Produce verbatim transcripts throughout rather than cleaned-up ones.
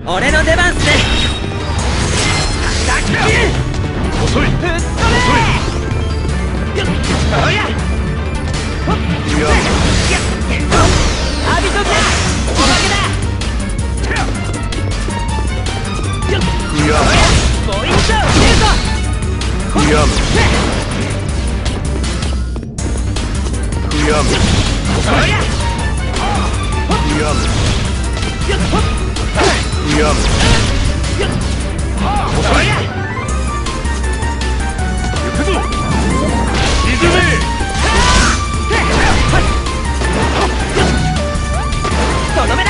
俺の出番っすね。 遅い。遅い。 おや。 いや。 アビトだ。おまけだ。 いや。 もう一丁出るぞ。 いや。いや。 おや。 いや。いや。 おや。 行くぞ。沈め。 とどめだ。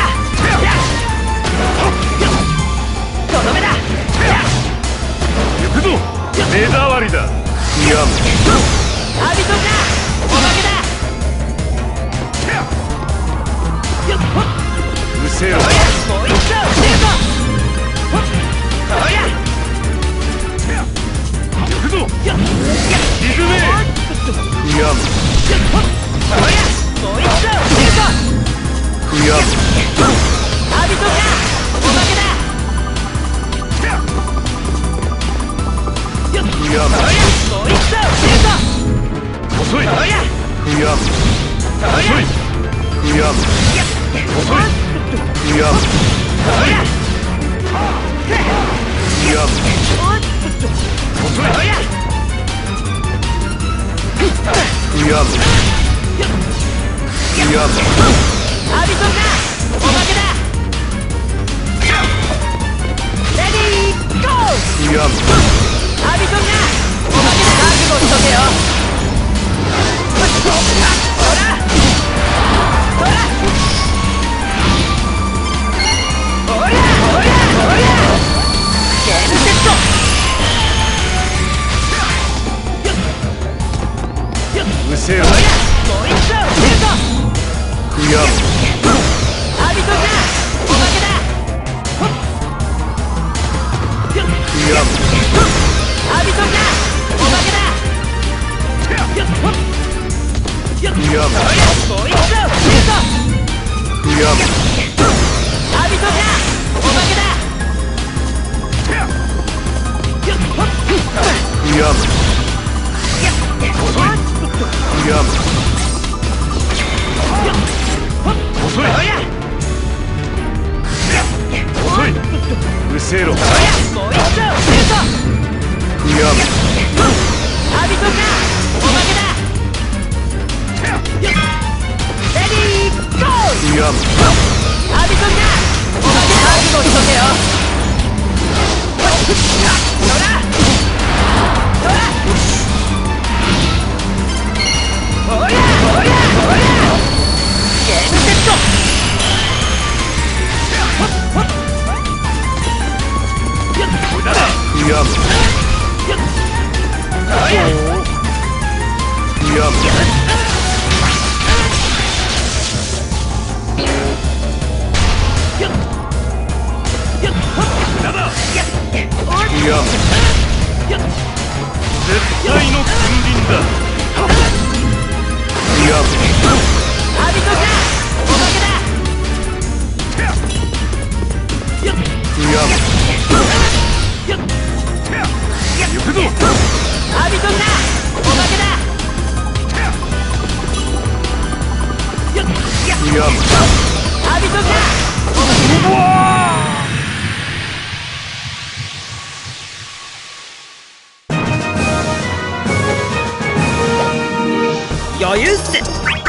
とどめだ。 行くぞ。目障りだ。いや。 アビトだ。おまけだ。 うせろ。 もう一丁出るぞ。おや。 行くぞ。沈め。いや。 おや。もう一丁出るぞ。 いや。 アビトだ。おまけだ。 いや。 おや。もう一丁出るぞ。 遅い。 おや。 いや。 おや。 いや。遅い。いや。 おや。 いや。遅い。 おや。 いや。いや。 アビトだ。おまけだ。レディーゴー。 いや。 アビトだ。おまけだ。覚悟しとけよ。ほらほらおやおやおや。ゲームセット。 うせろ。 おや。もう一丁出るぞ。 いや。 アビトだ。おまけだ。 いや。 アビトだ。おまけだ。 いや。 もう一丁出るぞ。 いや。 アビトだ。おまけだ。 いや。遅い。いや。遅い。 おや。 遅い。うせろ。 おや。もう一丁出るぞ。 いや。 アビトだ。おまけだ。レディーゴー。 いや。 アビトだ。おまけだ。覚悟しとけよ。ほらほらおやおやおや。ゲームセット。 無駄だ。いや。 おや。 いや。無駄だ。いや。絶対の君臨だ。いや。 アビトだ。おまけだ。 いや。行くぞ。 アビトだ。おまけだ。 いや。 アビトだ。 うわ余裕っす。